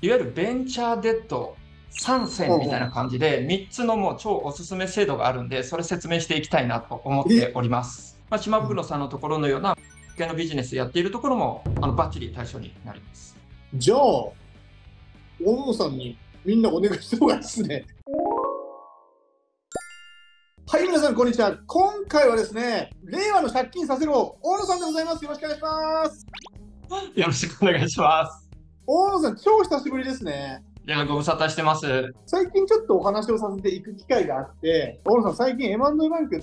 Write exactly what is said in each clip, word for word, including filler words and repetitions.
いわゆるベンチャーデッドさん選みたいな感じでみっつのもう超おすすめ制度があるんで、それ説明していきたいなと思っております。まあ、島袋さんのところのような系のビジネスやっているところもあのバッチリ対象になります。 じゃあ、大野さんにみんなお願いした方がいいですね。はい、皆さん、こんにちは。今回はですね、令和の借金させろ、大野さんでございます。よろしくお願いします。 よろしくお願いします。 大野さん、超久しぶりですね。 いや、ご無沙汰してます。 最近ちょっとお話をさせていく機会があって、大野さん、最近 エムアンドエー バンクって、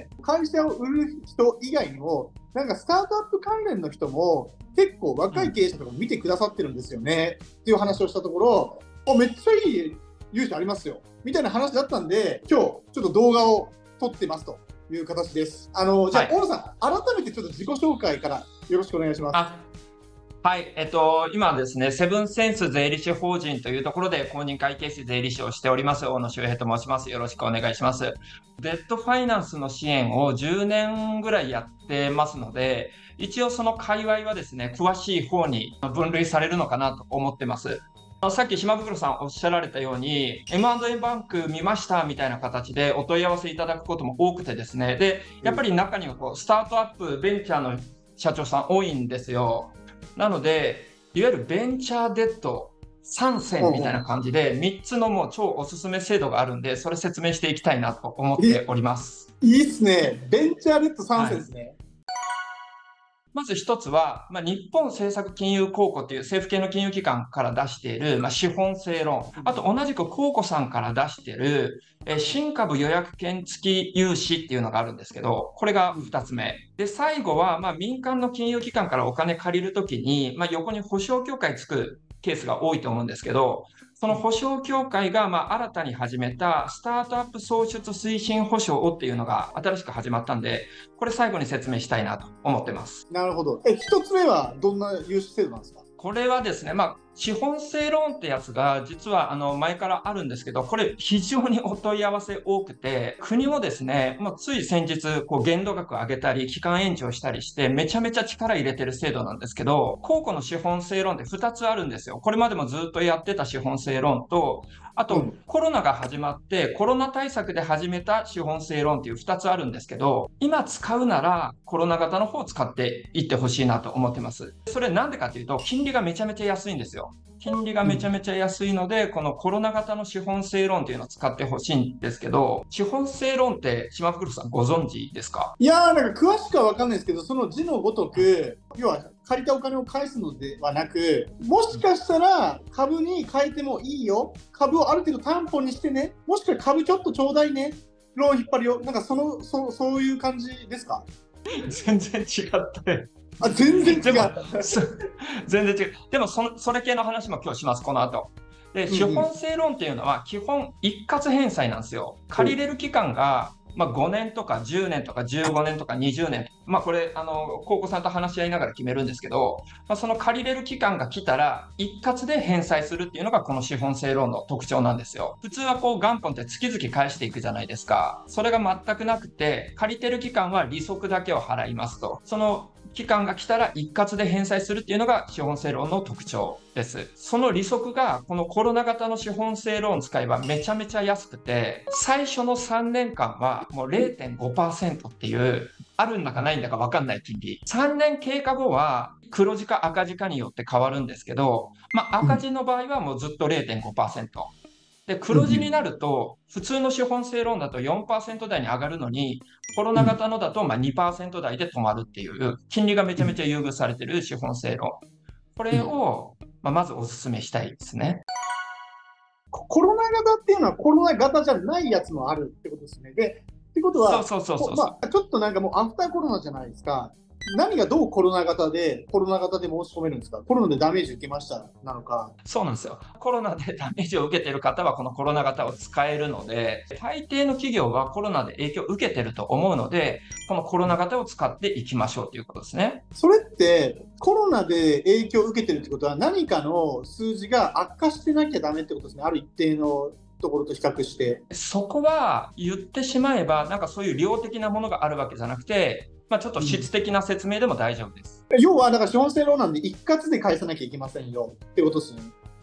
会社を売る人以外にも、なんかスタートアップ関連の人も、結構若い経営者とか見てくださってるんですよね、うん、っていう話をしたところ、あ、めっちゃいい融資ありますよみたいな話だったんで、今日ちょっと動画を撮ってますという形です。あのじゃあ、はい、大野さん、改めてちょっと自己紹介からよろしくお願いします。 あはい、えっと、今ですね、セブンセンス税理士法人というところで公認会計士税理士をしております、大野修平と申します。よろしくお願いします。デッドファイナンスの支援をじゅうねんぐらいやってますので、一応その界隈はですね、詳しい方に分類されるのかなと思ってます。さっき島袋さんおっしゃられたように エムアンドエー バンク見ましたみたいな形でお問い合わせいただくことも多くてですね、でやっぱり中にはこうスタートアップベンチャーの社長さん多いんですよ。なのでいわゆるベンチャーデッドさん選みたいな感じでみっつのもう超おすすめ制度があるんで、それ説明していきたいなと思っております。 いいっすね。ベンチャーデッドさん選ですね。はい、 まず一つは、まあ、日本政策金融公庫という政府系の金融機関から出している、まあ、資本性ローン、あと同じく公庫さんから出している、え新株予約権付き融資っていうのがあるんですけど、これがふたつめ。で、最後は、まあ、民間の金融機関からお金借りるときに、まあ、横に保証協会つくケースが多いと思うんですけど、その保証協会がまあ新たに始めたスタートアップ創出推進保証をっていうのが新しく始まったんで、これ最後に説明したいなと思ってます。 なるほど。え、一つ目はどんな融資制度なんですか？ これはですね、まあ、資本性ローンってやつが実はあの前からあるんですけど、これ非常にお問い合わせ多くて、国もですね、まあ、つい先日こう限度額上げたり期間延長したりしてめちゃめちゃ力入れてる制度なんですけど、公庫の資本性ローンってふたつあるんですよ。これまでもずっとやってた資本性ローンと、あと、うん、コロナが始まってコロナ対策で始めた資本性ローンっていうふたつあるんですけど、今使うならコロナ型の方を使っていってほしいなと思ってます。それなんでかというと、金利がめちゃめちゃ安いんですよ。金利がめちゃめちゃ安いので、うん、このコロナ型の資本性ローンっていうのを使ってほしいんですけど、資本性ローンって島袋さんご存知ですか？ いやー、なんか詳しくは分かんないですけど、その字のごとく、要は借りたお金を返すのではなく、もしかしたら株に変えてもいいよ、株をある程度担保にしてね、もしくは株ちょっとちょうだいね、ローン引っ張るよ、なんかその そ, そういう感じですか？ 全然違って。 あ、全然違う。 でも全然違う。でもそ、それ系の話も今日します、この後。で、資本性ローンっていうのは基本一括返済なんですよ。借りれる期間が、まあ、ごねんとかじゅうねんとかじゅうごねんとかにじゅうねん。まあ、これ、あの、高校さんと話し合いながら決めるんですけど、まあ、その借りれる期間が来たら一括で返済するっていうのがこの資本性ローンの特徴なんですよ。普通はこう元本って月々返していくじゃないですか。それが全くなくて、借りてる期間は利息だけを払いますと。その期間が来たら一括で返済するっていうのが資本性ローンの特徴です。その利息がこのコロナ型の資本性ローン使えばめちゃめちゃ安くて、最初のさんねんかんはもう れいてんごパーセント っていうあるんだかないんだか分かんない金利。さんねん経過後は黒字か赤字かによって変わるんですけど、まあ、赤字の場合はもうずっと れいてんごパーセント。で、黒字になると、普通の資本性ローンだと よんパーセント 台に上がるのに、コロナ型のだとまあ にパーセント 台で止まるっていう、金利がめちゃめちゃ優遇されている資本性ローン。これを、まあ、まずお勧めしたいですね。 コロナ型っていうのはコロナ型じゃないやつもあるってことですね。で、ってことは、 そうそうそうそう、 まあ、ちょっとなんかもうアフターコロナじゃないですか。何がどうコロナ型で、コロナ型で申し込めるんですか？コロナでダメージ受けましたなのか。 そうなんですよ。コロナでダメージを受けている方はこのコロナ型を使えるので、大抵の企業はコロナで影響を受けていると思うので、このコロナ型を使っていきましょうということですね。 それってコロナで影響を受けてるってことは何かの数字が悪化してなきゃダメってことですね。ある一定のところと比較して。 そこは言ってしまえば、なんかそういう量的なものがあるわけじゃなくて、まあ、ちょっと質的な説明でも大丈夫です。 うん、要は、だから資本性ローンなんで一括で返さなきゃいけませんよってことですね。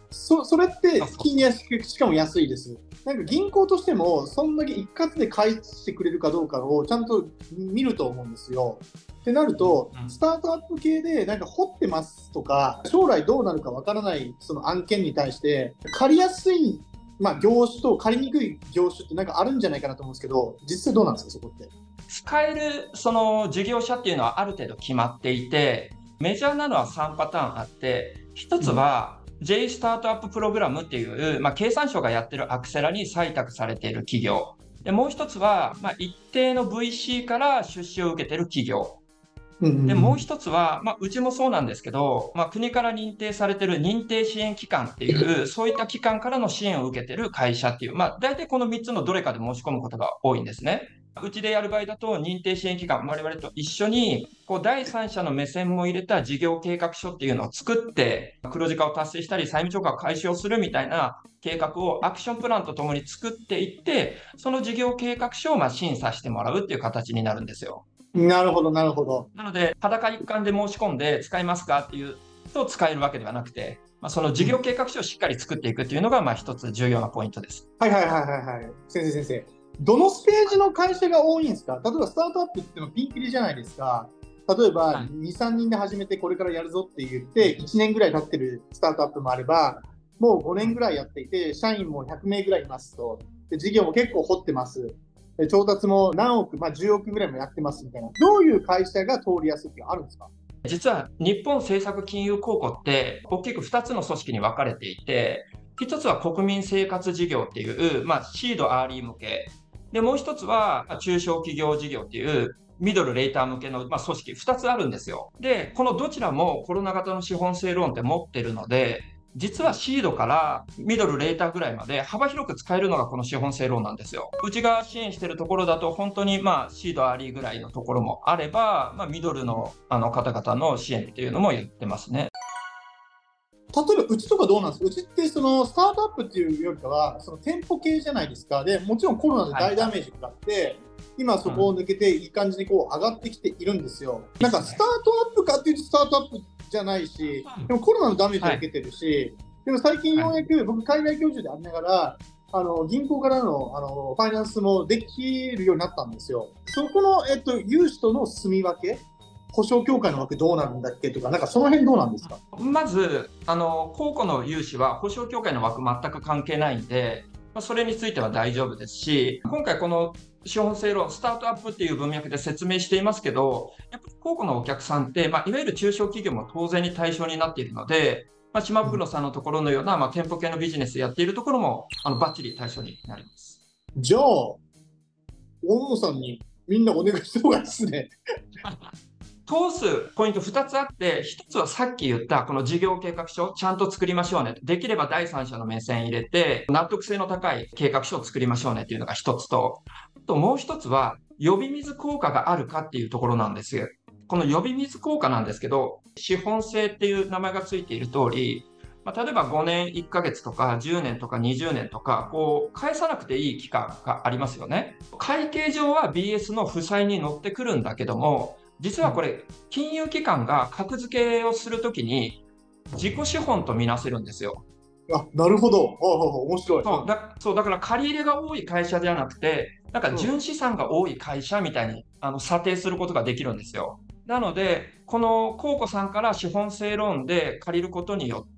そそれって金利安く、しかも安いです。なんか銀行としても、そんだけ一括で返してくれるかどうかをちゃんと見ると思うんですよ。ってなると、スタートアップ系でなんか掘ってますとか、将来どうなるかわからないその案件に対して、借りやすい、まあ、業種と借りにくい業種ってなんかあるんじゃないかなと思うんですけど、実際どうなんですか、そこって。 使えるその事業者っていうのはある程度決まっていて、メジャーなのはさんパターンあって、一つは J スタートアッププログラムっていう、まあ、経産省がやってるアクセラに採択されている企業。で、もう一つは、まあ、一定の ブイシー から出資を受けている企業。で、もう一つは、まあ、うちもそうなんですけど、まあ、国から認定されている認定支援機関っていう、そういった機関からの支援を受けている会社っていう、まあ、大体このみっつのどれかで申し込むことが多いんですね。うちでやる場合だと、認定支援機関、我々と一緒に、こう、第三者の目線も入れた事業計画書っていうのを作って、黒字化を達成したり、債務超過を解消するみたいな計画をアクションプランとともに作っていって、その事業計画書をまあ審査してもらうっていう形になるんですよ。 なるほど、なるほど。 なので、裸一貫で申し込んで使いますかっていうと使えるわけではなくて、まあ、その事業計画書をしっかり作っていくっていうのが、まあ一つ重要なポイントです。 はいはいはいはいはい。先生先生。どのステージの会社が多いんですか？例えばスタートアップって言ってもピンキリじゃないですか。例えばに、さんにんで始めてこれからやるぞって言っていちねんぐらい経ってるスタートアップもあれば、もうごねんぐらいやっていて、社員もひゃくめいぐらいいますと。で、事業も結構掘ってます。調達も何億、まあ、じゅうおくぐらいもやってますみたいな。どういう会社が通りやすいってあるんですか？ 実は日本政策金融公庫って大きくふたつの組織に分かれていて、ひとつは国民生活事業っていう、まあ、シードアーリー向け。で、もう一つは中小企業事業っていうミドルレーター向けの、まあ、組織ふたつあるんですよ。で、このどちらもコロナ型の資本性ローンって持ってるので、実はシードからミドルレーターぐらいまで幅広く使えるのがこの資本性ローンなんですよ。うちが支援しているところだと本当にまあシードアーリーぐらいのところもあれば、まあ、ミドルのあの方々の支援っていうのもやってますね。 例えばうちとかどうなんですか？うちってそのスタートアップっていうよりかはその店舗系じゃないですか。でもちろんコロナで大ダメージがあって、はい、今そこを抜けていい感じにこう上がってきているんですよ。なんかスタートアップかっていうとスタートアップじゃないし、でもコロナのダメージを受けてるし、はい、でも最近ようやく僕海外教授でありながら、あの銀行からのあのファイナンスもできるようになったんですよ。そこの、えっと、融資との住み分け、保証協会の枠どうなるんだっけとか、なんかその辺どうなんですか？ まず、あの公庫の融資は保証協会の枠全く関係ないんで、まあ、それについては大丈夫ですし、今回この資本性ローン、スタートアップっていう文脈で説明していますけど、やっぱり公庫のお客さんって、まあ、いわゆる中小企業も当然に対象になっているので、まあ、島袋さんのところのような、まあ、店舗系のビジネスやっているところもあのバッチリ対象になります。 じゃあ、大野さんにみんなお願いした方がいいですね。 通すポイントふたつあって、ひとつはさっき言ったこの事業計画書、ちゃんと作りましょうね。できれば第三者の目線入れて、納得性の高い計画書を作りましょうねっていうのがひとつと、あともうひとつは呼び水効果があるかっていうところなんですよ。この呼び水効果なんですけど、資本性っていう名前がついている通り、まあ、例えばごねんいっかげつとかじゅうねんとかにじゅうねんとか、こう返さなくていい期間がありますよね。会計上は ビーエス の負債に乗ってくるんだけども、実はこれ、金融機関が格付けをするときに、自己資本とみなせるんですよ。 あ、なるほど。ああ、面白い。 そうだ、そう、だから借り入れが多い会社じゃなくて、なんか純資産が多い会社みたいに、あの査定することができるんですよ。なので、この公庫さんから資本性ローンで借りることによって、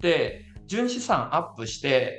純資産アップして、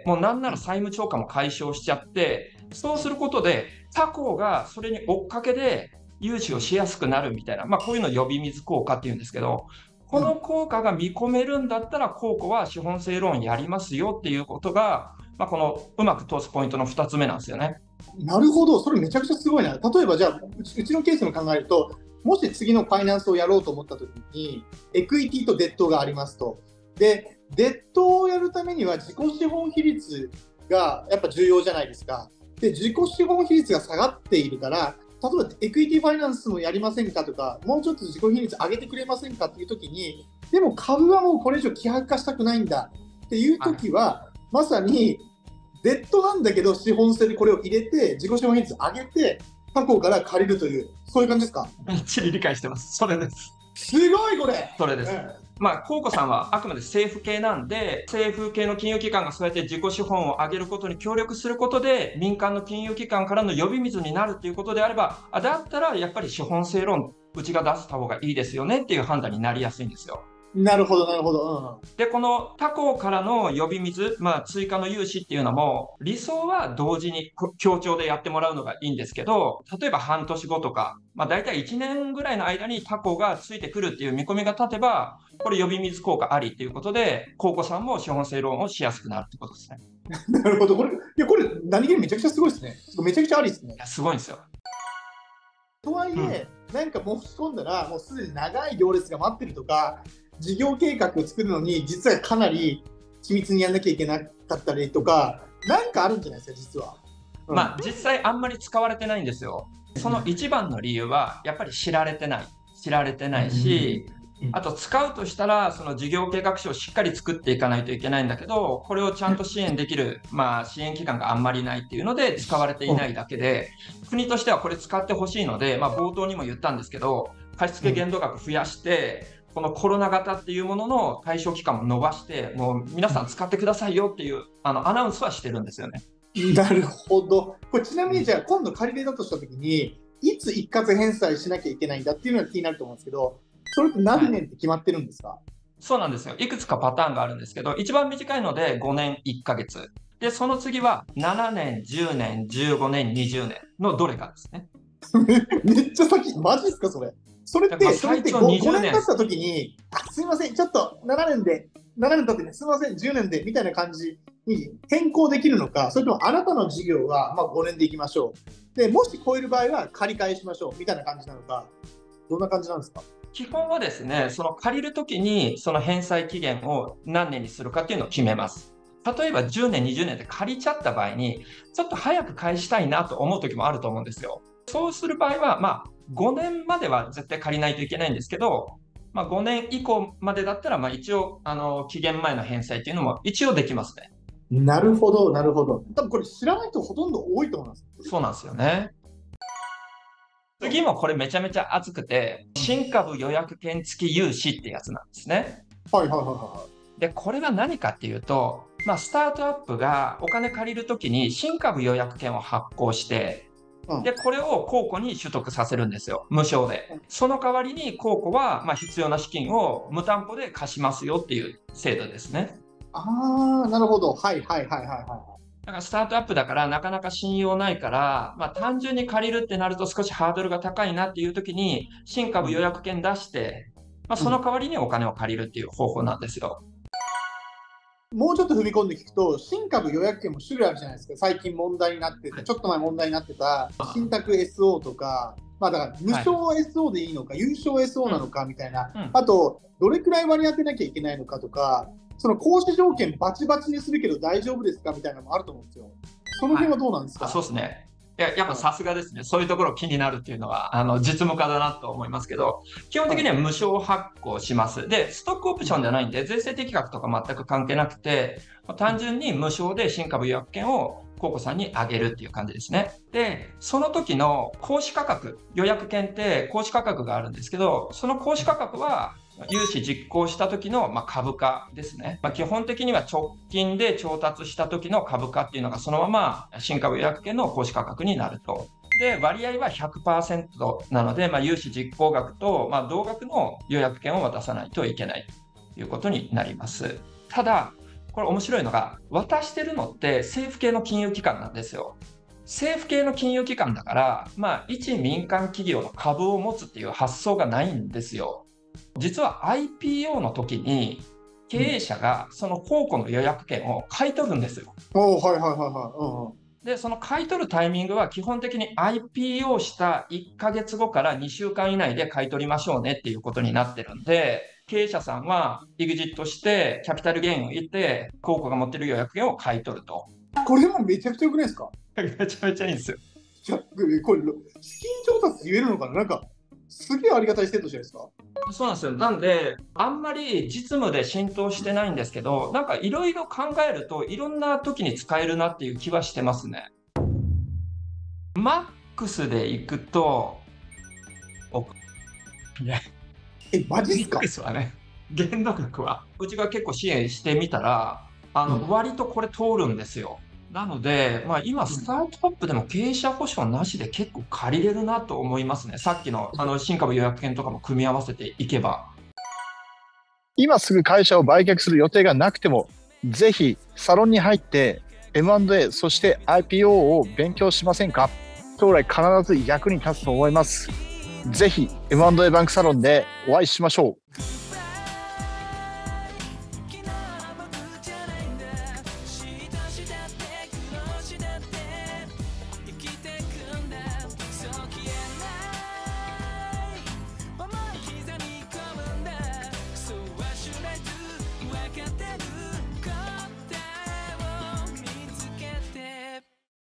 もうなんなら債務超過も解消しちゃって、そうすることで、他行がそれに追っかけで、融資をしやすくなるみたいな、まあ、こういうのを呼び水効果っていうんですけど、この効果が見込めるんだったら、公庫は資本性ローンやりますよっていうことが、まあ、このうまく通すポイントのふたつめなんですよね。 なるほど、それめちゃくちゃすごいな。例えばじゃあ、うち、うちのケースも考えると、もし次のファイナンスをやろうと思ったときに、エクイティとデッドがありますと。で、デッドをやるためには自己資本比率がやっぱ重要じゃないですか。で、自己資本比率が下がっているから、例えばエクイティファイナンスもやりませんかとか、もうちょっと自己比率上げてくれませんかっていうときに、でも株はもうこれ以上希薄化したくないんだっていうときは、はい、まさにデッドなんだけど資本性でこれを入れて、自己資本比率上げて、他行から借りるという、そういう感じですか？ ばっちり理解してます。それです。 すごいこれ。 それです。 まあ、公庫さんはあくまで政府系なんで、政府系の金融機関がそうやって自己資本を上げることに協力することで、民間の金融機関からの呼び水になるということであれば、あだったらやっぱり資本性論、うちが出した方がいいですよねっていう判断になりやすいんですよ。 なるほど、なるほど。うん、 で、この他行からの呼び水、まあ、追加の融資っていうのも、理想は同時に協調でやってもらうのがいいんですけど、例えば半年後とか、まあ、大体いちねんぐらいの間に他行がついてくるっていう見込みが立てば、これ呼び水効果ありっていうことで、公庫さんも資本性ローンをしやすくなるってことですね。 なるほど。これ、いや、これ、何気にめちゃくちゃすごいですね。めちゃくちゃありですね。 いや、すごいんですよ。 とはいえ、うん、なんか申し込んだら、もうすでに長い行列が待ってるとか、事業計画を作るのに、実はかなり緻密にやらなきゃいけなかったりとか、なんかあるんじゃないですか、実は。 うん、まあ、実際あんまり使われてないんですよ。その一番の理由は、やっぱり知られてない。知られてないし、うん、あと使うとしたら、その事業計画書をしっかり作っていかないといけないんだけど、これをちゃんと支援できる、まあ、支援機関があんまりないっていうので、使われていないだけで、国としてはこれ使ってほしいので、まあ、冒頭にも言ったんですけど、貸付限度額増やして、このコロナ型っていうものの対象期間も伸ばして、もう皆さん使ってくださいよっていうあのアナウンスはしてるんですよね。 なるほど。これちなみにじゃあ今度借り入れだとしたときに、いつ一括返済しなきゃいけないんだっていうのが気になると思うんですけど、それって何年って決まってるんですか？はい、 そうなんですよ。いくつかパターンがあるんですけど、一番短いのでごねんいっかげつ。で、その次はななねん、じゅうねん、じゅうごねん、にじゅうねんのどれかですね。 めっちゃ先、マジですか、それ。それって、それって ご, ごねん経ったときに、あ、すいません、ちょっとななねんで、ななねん経ってね、すいません、じゅうねんで、みたいな感じに変更できるのか、それともあなたの事業はまあごねんでいきましょう。で、もし超える場合は借り換えしましょう、みたいな感じなのか、どんな感じなんですか？ 基本はですね、その借りるときに、その返済期限を何年にするかっていうのを決めます。例えばじゅうねん、にじゅうねんで借りちゃった場合に、ちょっと早く返したいなと思うときもあると思うんですよ。そうする場合は、まあ、ごねんまでは絶対借りないといけないんですけど、まあ、ごねん以降までだったら、まあ、一応、あの、期限前の返済っていうのも一応できますね。 なるほど、なるほど。多分これ知らない人ほとんど多いと思います。 そうなんですよね。次もこれめちゃめちゃ熱くて、新株予約券付き融資ってやつなんですね。 はいはいはいはい。 で、これは何かっていうと、まあ、スタートアップがお金借りるときに新株予約券を発行して、で、これを公庫に取得させるんですよ。無償で。その代わりに公庫は、まあ、必要な資金を無担保で貸しますよっていう制度ですね。 ああ、なるほど。はいはいはいはいはい。 だからスタートアップだからなかなか信用ないから、まあ、単純に借りるってなると少しハードルが高いなっていう時に、新株予約券出して、まあ、その代わりにお金を借りるっていう方法なんですよ。 もうちょっと踏み込んで聞くと、新株予約券も種類あるじゃないですか。最近問題になってて、ちょっと前問題になってた、信託 エスオー とか、まあだから無償 エスオー でいいのか、はい、有償 エスオー なのかみたいな、うんうん、あと、どれくらい割り当てなきゃいけないのかとか、その行使条件バチバチにするけど大丈夫ですかみたいなのもあると思うんですよ。その辺はどうなんですか？ はい、そうですね。いや、やっぱさすがですね。そういうところ気になるっていうのは、あの、実務家だなと思いますけど、基本的には無償発行します。で、ストックオプションじゃないんで、税制適格とか全く関係なくて、単純に無償で新株予約券を公庫さんにあげるっていう感じですね。で、その時の行使価格、予約券って行使価格があるんですけど、その行使価格は、融資実行した時の、まあ、株価ですね。まあ、基本的には直近で調達した時の株価っていうのがそのまま新株予約券の行使価格になると。で、割合は ひゃくパーセント なので、まあ、融資実行額と、まあ、同額の予約券を渡さないといけないということになります。ただ、これ面白いのが、渡してるのって政府系の金融機関なんですよ。政府系の金融機関だから、まあ、一民間企業の株を持つっていう発想がないんですよ。実は アイピーオー の時に経営者がその公庫の予約権を買い取るんですよ。 おー、はいはいはいはい。 で、その買い取るタイミングは基本的に アイピーオー したいっかげつごからにしゅうかん以内で買い取りましょうねっていうことになってるんで、経営者さんはエグジットしてキャピタルゲインを得て公庫が持ってる予約権を買い取ると。 これもめちゃくちゃ良くないですか？ めちゃめちゃいいんですよ。 いや、これ資金調達言えるのかな？なんかすげえありがたい制度じゃないですか。 そうなんですよ。なんで、あんまり実務で浸透してないんですけど、なんかいろいろ考えるといろんな時に使えるなっていう気はしてますね。マックスでいくと、おいや、 え、マジっすか？ マックスはね、 限度額は。うちが結構支援してみたら、あの、 うん割とこれ通るんですよ。なので、まあ、今、スタートアップでも経営者保証なしで結構借りれるなと思いますね。さっきの、あの、新株予約権とかも組み合わせていけば。 今すぐ会社を売却する予定がなくても、ぜひサロンに入って エムアンドエー そして アイピーオー を勉強しませんか？将来必ず役に立つと思います。ぜひ エムアンドエー バンクサロンでお会いしましょう。